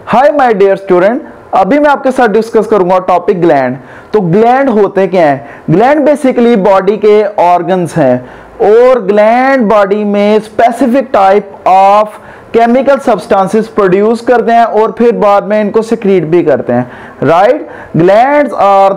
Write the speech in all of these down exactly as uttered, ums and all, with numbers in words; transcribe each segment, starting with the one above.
Hi my dear student, अभी मैं आपके साथ डिस्कस करूंगा टॉपिक ग्लैंड। तो ग्लैंड होते क्या हैं? ग्लैंड बेसिकली बॉडी के ऑर्गन्स हैं और ग्लैंड बॉडी में specific type of chemical substances produce करते हैं और फिर बाद में इनको सिक्रीट भी करते हैं। Right, glands are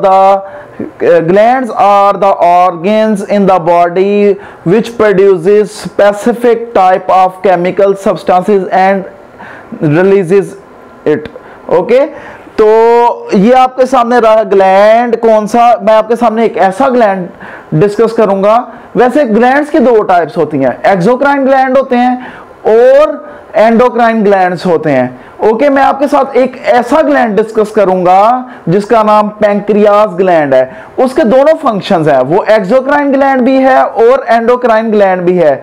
the glands are the organs in the body which produces specific type of chemical substances and releases it. Okay, तो ये आपके सामने रहा ग्लैंड कौन सा। मैं आपके सामने एक ऐसा ग्लैंड डिस्कस करूंगा। वैसे ग्लैंड्स की दो टाइप्स होती हैं, एक्सोक्राइन ग्लैंड होते हैं और एंडोक्राइन ग्लैंड्स होते हैं। ओके, मैं आपके साथ एक ऐसा ग्लैंड डिस्कस करूंगा जिसका नाम पैंक्रियास ग्लैंड है। उसके दोनों फंक्शंस हैं, वो एक्सोक्राइन ग्लैंड भी है और एंडोक्राइन ग्लैंड भी है,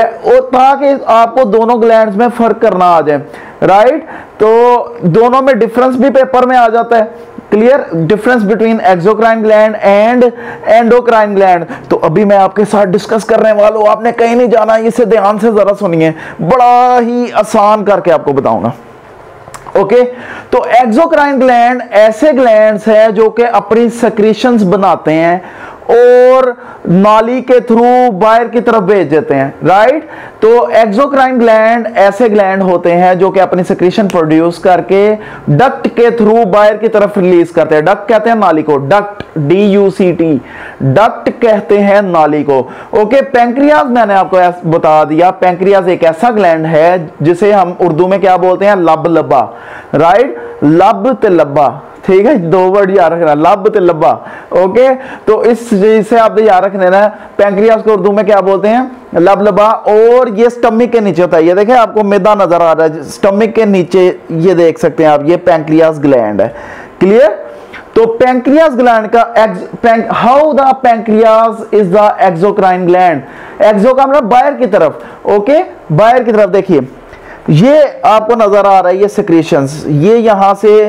ताकि आपको दोनों ग्लैंड्स में फर्क करना आ जाए। राइट, तो दोनों में डिफरेंस भी पेपर में आ जाता है। Clear, difference between exocrine gland and endocrine gland. तो अभी मैं आपके साथ डिस्कस करने वाला हूं, आपने कहीं नहीं जाना, इसे ध्यान से जरा सुनिए, बड़ा ही आसान करके आपको बताऊंगा। Okay okay? तो एक्सोक्राइन ग्लैंड ऐसे ग्लैंड्स हैं जो कि अपनी सेक्रीशंस बनाते हैं और नाली के थ्रू बाहर की तरफ भेज देते हैं। राइट, तो एक्सोक्राइन ग्लैंड ऐसे ग्लैंड होते हैं जो कि अपनी सेक्रीशन प्रोड्यूस करके डक्ट के थ्रू बाहर की तरफ रिलीज करते हैं। डक्ट कहते हैं नाली को, duct D U C T, duct कहते हैं नाली को। ओके, पैंक्रियास मैंने आपको बता दिया, पैंक्रियास एक ऐसा ग्लैंड है जिसे हम उर्दू में क्या बोलते हैं, लब लब्बा। राइट, लब ते लब्बा, ठीक है, दो वर्ड याद रखना, लब ते लब्बा। ओके, तो इस चीज से आपने याद रखना है, पैंक्रियास को उर्दू में क्या बोलते हैं, लब लब्बा। और ये स्टमक के नीचे होता है, ये देखें आपको मैदा नजर आ रहा है, स्टमक के नीचे ये देख सकते हैं आप, ये पैंक्रियास ग्लैंड है। क्लियर, तो पैंक्रियास ग्लैंड का how the pancreas is the exocrine gland. Exo का मतलब बाहर की तरफ। ओके, बाहर की तरफ देखिए, ये आपको नजर आ रहा है, ये सेक्रेशंस, ये यहां से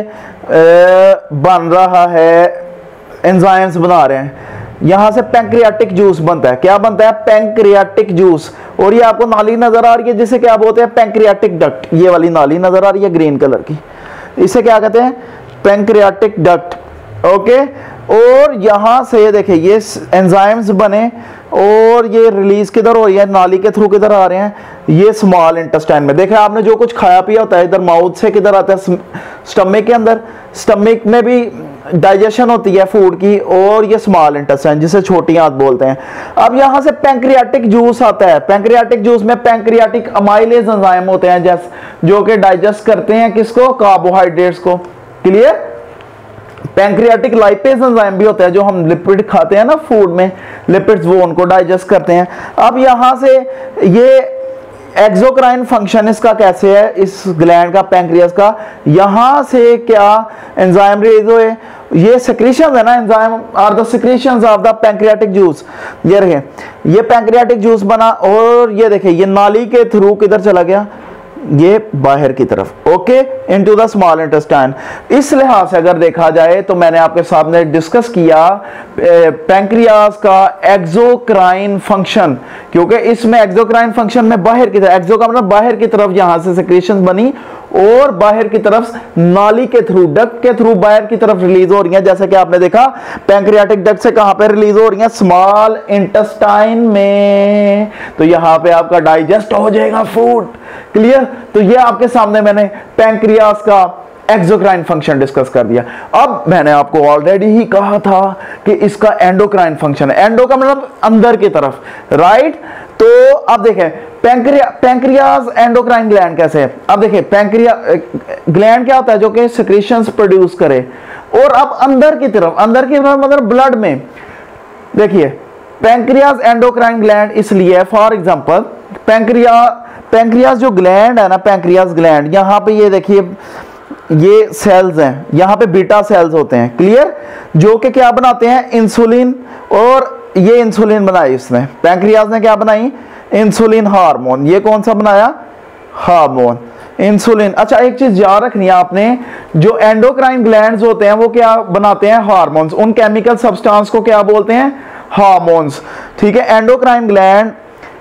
बन रहा है, एंजाइम्स बना रहे हैं, यहां से पैंक्रियाटिक जूस बनता है। क्या बनता है, पैंक्रियाटिक जूस। और ये आपको नाली नजर आ रही है जिसे क्या बोलते हैं, पैंक्रियाटिक डक्ट। ये वाली नाली नजर आ रही है ग्रीन कलर की, इसे क्या कहते हैं, पैंक्रियाटिक डक्ट। ओके, और यहां से देखिए ये एंजाइम्स बने और ये रिलीज किधर हो रही है, नाली के थ्रू किधर आ रहे हैं, ये स्मॉल इंटेस्टाइन में। देखा आपने जो कुछ खाया पिया होता है इधर माउथ से किधर आता है, स्टमक के अंदर। स्टमक में भी डाइजेशन होती है फूड की, और ये स्मॉल इंटेस्टाइन जिसे छोटी आंत बोलते हैं। अब यहां से पैंक्रियाटिक जूस आता है। पैंक्रियाटिक जूस में पैंक्रियाटिक अमाइलेज एंजाइम होते हैं जैसे जो कि डाइजेस्ट करते हैं किसको, कार्बोहाइड्रेट्स को। क्लियर, पैंक्रियाटिक लाइपेज एंजाइम भी होता है जो हम लिपिड खाते हैं ना फूड में, लिपिड्स, वो उनको डाइजेस्ट करते हैं। अब यहां से ये एक्सोक्राइन फंक्शन इसका कैसे है, इस ग्लैंड का, पैंक्रियास का, यहां से क्या एंजाइम रिलीज हुए, ये सेक्रेशंस है ना, enzyme are the secretions of the pancreatic juice. ये रहे, ये पैंक्रियाटिक जूस बना और ये देखिए ये नाली के थ्रू किधर चला गया, ये बाहर की तरफ। Okay, into the small intestine. इस लिहाज से अगर देखा जाए तो मैंने आपके सामने डिस्कस किया पैंक्रियास का एक्सोक्राइन फंक्शन, क्योंकि इसमें एक्सोक्राइन फंक्शन में बाहर की तरफ, एक्सो का मतलब बाहर की तरफ, यहां से सेक्रेशंस बनी और बाहर की तरफ नाली के थ्रू, डक्ट के थ्रू बाहर की तरफ रिलीज हो रही है। जैसे कि आपने देखा पैंक्रियाटिक डक्ट से कहां पे रिलीज हो रही है, स्मॉल इंटेस्टाइन में। तो यहां पे आपका डाइजेस्ट हो जाएगा फूड। क्लियर, तो ये आपके सामने मैंने पैंक्रियास का एक्सोक्राइन फंक्शन डिस्कस कर दिया। अब मैंने आपको ऑलरेडी ही कहा था कि इसका एंडोक्राइन फंक्शन है। एंडो का मतलब अंदर की तरफ। राइट, तो अब देखें पैंक्रिया पैंक्रियास एंडोक्राइन ग्लैंड कैसे है। अब देखिए पैंक्रिया ग्लैंड क्या होता है, जो कि सेक्रेशंस प्रोड्यूस करे। और अब अंदर की तरफ, अंदर की तरफ मतलब ब्लड में, देखिए पैंक्रियास एंडोक्राइन ग्लैंड इसलिए, फॉर एग्जांपल पैंक्रिया पैंक्रियास जो ग्लैंड है ना, पैंक्रियास ग्लैंड, यहां पे ये देखिए ये सेल्स हैं, यहां पे बीटा सेल्स होते हैं। क्लियर, जो कि क्या बनाते हैं, इंसुलिन। और ये इंसुलिन बनाई इसने, पैंक्रियास ने क्या बनाई, इंसुलिन हार्मोन। ये कौन सा बनाया, हार्मोन, इंसुलिन। अच्छा, एक चीज याद रखनी है आपने, जो एंडोक्राइन ग्लैंड्स होते हैं वो क्या बनाते हैं, हार्मोन्स। उन केमिकल सब्सटेंस को क्या बोलते हैं, हार्मोन्स। ठीक है, एंडोक्राइन ग्लैंड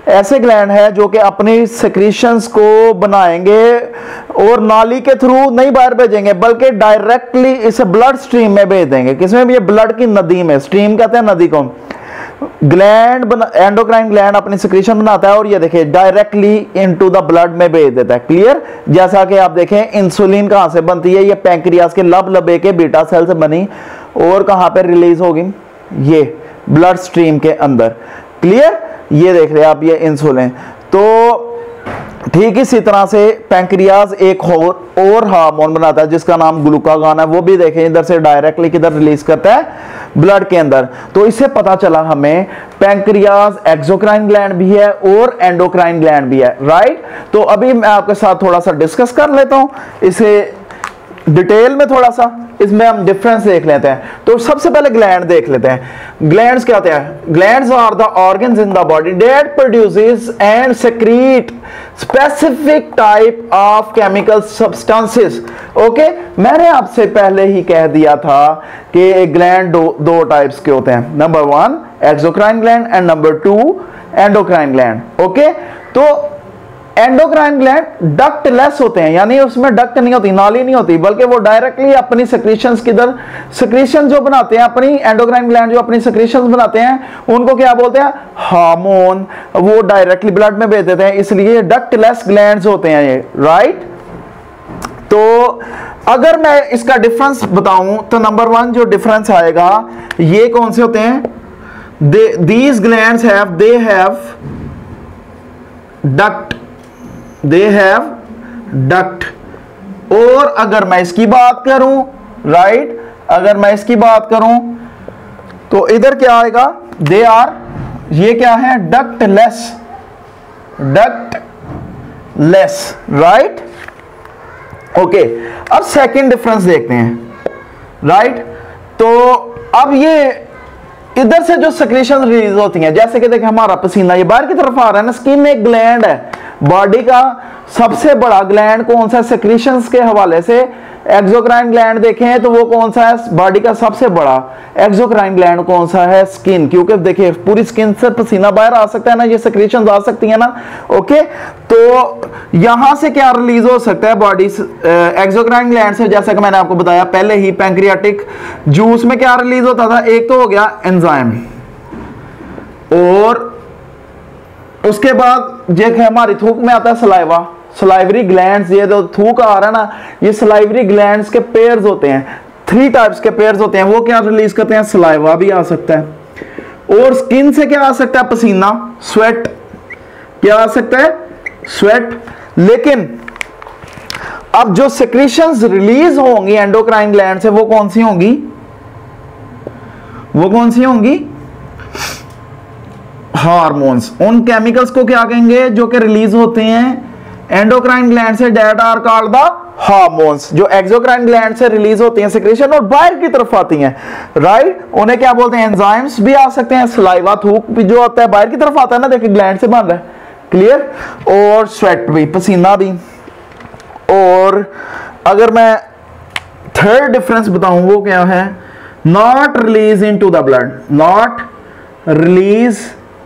ऐसे ग्लैंड है जो कि अपनी सेक्रीशंस को बनाएंगे और नाली के थ्रू नहीं बाहर भेजेंगे बल्कि डायरेक्टली इसे ब्लड स्ट्रीम में भेज देंगे। किसमें भी? ये ब्लड की नदी में, स्ट्रीम कहते हैं नदी को। ग्लैंड बना, एंडोक्राइन ग्लैंड अपनी सेक्रीशन बनाता है और ये देखिए डायरेक्टली इनटू द ब्लड में भेज देता है। क्लियर? जैसा कि आप देखें इंसुलिन कहां से बनती है? ये पैंक्रियास के लब लबे के बीटा सेल से बनी और कहां पे रिलीज होगी? ये ब्लड स्ट्रीम के अंदर। क्लियर? ये देख रहे हैं आप, ये इंसुलिन। तो ठीक इसी तरह से पैंक्रियाज एक और, और हार्मोन बनाता है जिसका नाम ग्लूकागॉन है, वो भी देखें इधर से डायरेक्टली किधर रिलीज करता है? ब्लड के अंदर। तो इससे पता चला हमें पैंक्रियाज एक्सोक्राइन ग्लैंड भी है और एंडोक्राइन ग्लैंड भी है। राइट? तो अभी मैं आपके साथ थोड़ा सा डिस्कस कर लेता हूं इसे डिटेल में, थोड़ा सा इसमें हम डिफरेंस देख लेते हैं। तो सबसे पहले ग्लैंड देख लेते हैं। ग्लैंड्स क्या होते हैं? Glands are the organs in the body that produces and secrete specific type of chemical substances. Okay, मैंने आपसे पहले ही कह दिया था कि ग्लैंड दो, दो टाइप्स के होते हैं। Number one exocrine gland and number two endocrine gland. Okay, तो एंडोक्राइन ग्लैंड डक्टलेस होते हैं, यानी उसमें डक्ट नहीं होती, नाली नहीं होती, बल्कि वो डायरेक्टली अपनी सेक्रीशंस किधर सेक्रीशन जो बनाते हैं, अपनी एंडोक्राइन ग्लैंड जो अपनी सेक्रीशंस बनाते हैं उनको क्या बोलते हैं? हार्मोन। वो डायरेक्टली ब्लड में भेज देते हैं, इसलिए डक्टलेस ग्लैंड्स होते हैं ये। राइट? तो अगर मैं इसका डिफरेंस बताऊं तो नंबर वन जो डिफरेंस आएगा, ये कौन से होते हैं? These glands have they have duct they have duct. और अगर मैं इसकी बात करूं, राइट, अगर मैं इसकी बात करूं तो इधर क्या आएगा? दे आर, ये क्या है? Ductless, ductless. राइट? ओके, अब सेकंड डिफरेंस देखते हैं। राइट? तो अब ये इधर से जो सेक्रेशन रिलीज होती हैं, जैसे कि देखिए हमारा पसीना ये बाहर की तरफ आ रहा है ना, स्किन एक ग्लैंड है, बॉडी का सबसे बड़ा ग्लैंड कौन सा? सेक्रेशंस के हवाले से एक्सोक्राइन ग्लैंड देखें तो वो कौन सा है? बॉडी का सबसे बड़ा एक्सोक्राइन ग्लैंड कौन सा है? स्किन। क्योंकि देखिए पूरी स्किन से पसीना बाहर आ सकता है ना, ये सेक्रेशंस आ सकती है ना। ओके, तो यहां से क्या रिलीज हो सकता है बॉडी एक्सोक्राइन ग्लैंड से? जैसा कि मैंने आपको बताया पहले ही, पैंक्रियाटिक जूस में क्या रिलीज होता था? एक तो हो गया एंजाइम, और उसके बाद जो हमारी थूक में आता है सलाइवा, सलाइवरी ग्लैंड्स। ये जो थूक आ रहा है ना, ये सलाइवरी ग्लैंड्स के पेयर्स होते हैं, थ्री टाइप्स के पेयर्स होते हैं। वो क्या रिलीज करते हैं? सलाइवा भी आ सकता है। और स्किन से क्या आ सकता है? पसीना, स्वेट। क्या आ सकता है? स्वेट। लेकिन अब जो सेक्रेशंस रिलीज होंगी एंडोक्राइन ग्लैंड से वो कौन सी होंगी? वो कौन सी होंगी? हार्मोन्स। उन केमिकल्स को क्या कहेंगे जो कि रिलीज होते हैं एंडोक्राइन ग्लैंड से? That are called the hormones. जो एक्सोक्राइन ग्लैंड से रिलीज होती हैं सेक्रेशन और बाहर की तरफ आती हैं, राइट, उन्हें क्या बोलते हैं? एंजाइम्स भी आ सकते हैं। सलाइवा, थूक भी जो होता है बाहर की तरफ आता है ना, देखिए ग्लैंड से बन रहा है। क्लियर? और स्वेट भी, पसीना भी। और अगर मैं थर्ड डिफरेंस बताऊं वो क्या है? Not release into the blood, not release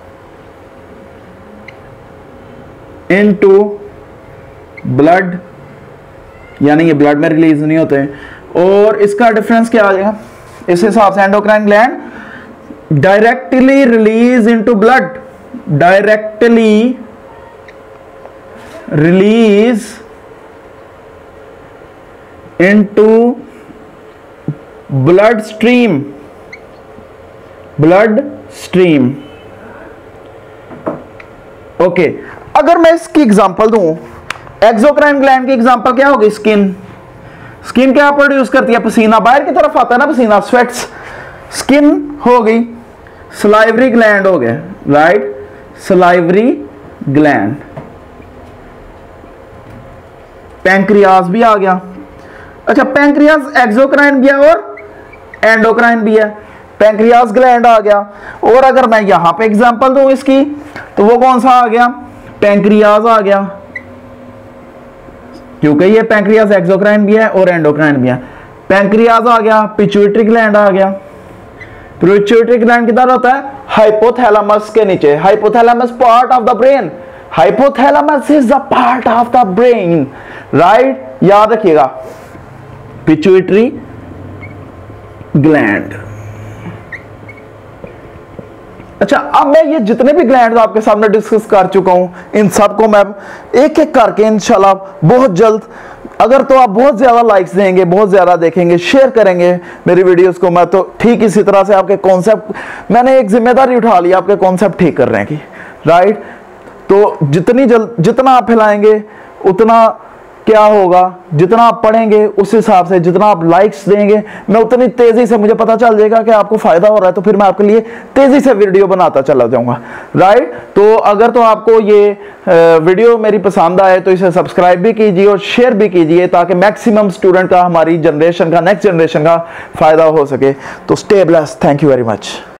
into blood, यानी ये ब्लड में रिलीज नहीं होते। और इसका डिफरेंस क्या आ जाएगा इस हिसाब से? Endocrine gland directly release into blood, directly release into blood stream, blood stream. Okay, अगर मैं इसकी एग्जांपल दूं, एक्सोक्राइन ग्लैंड की एग्जांपल क्या होगी? स्किन। स्किन क्या प्रोड्यूस करती है? पसीना, बाहर की तरफ आता है ना पसीना, स्वेट्स। स्किन हो गई। सलाइवरी ग्लैंड हो गया, राइट, सलाइवरी ग्लैंड। पैंक्रियाज भी आ गया। अच्छा, पैंक्रियाज एक्सोक्राइन भी है और एंडोक्राइन भी है। पैंक्रियाज ग्लैंड आ गया। और अगर मैं यहां पे एग्जांपल दूं इसकी, तो वो कौन सा आ गया? पैंक्रियाज आ गया, क्योंकि ये पैंक्रियाज एक्सोक्राइन भी है और एंडोक्राइन भी है। पैंक्रियाज आ गया। पिट्यूटरी ग्लैंड आ गया। पिट्यूटरी ग्लैंड किधर होता है? हाइपोथैलेमस के नीचे। Hypothalamus part of the brain, hypothalamus is the part of the brain, right, याद रखिएगा। Pituitary gland. अच्छा, अब मैं ये जितने भी ग्लैंड आपके सामने डिस्कस कर चुका हूं, इन सबको मैं एक एक करके इंशाल्लाह बहुत जल्द, अगर तो आप बहुत ज्यादा लाइक्स देंगे, बहुत ज्यादा देखेंगे, शेयर करेंगे मेरी वीडियोस को, मैं तो ठीक इसी तरह से आपके कॉन्सेप्ट, मैंने एक जिम्मेदारी उठा ली आपके कॉन्सेप्ट ठीक करने की, राइट। तो जितनी जल्द जितना आप फैलाएंगे उतना क्या होगा, जितना आप पढ़ेंगे उस हिसाब से, जितना आप लाइक्स देंगे, मैं उतनी तेजी से, मुझे पता चल जाएगा कि आपको फायदा हो रहा है, तो फिर मैं आपके लिए तेजी से वीडियो बनाता चला जाऊंगा, राइट। तो अगर तो आपको ये वीडियो मेरी पसंद आए तो इसे सब्सक्राइब भी कीजिए और शेयर भी कीजिए, ताकि मैक्सिमम स्टूडेंट का, हमारी जनरेशन का, नेक्स्ट जनरेशन का फायदा हो सके। तो stay blessed, thank you very much.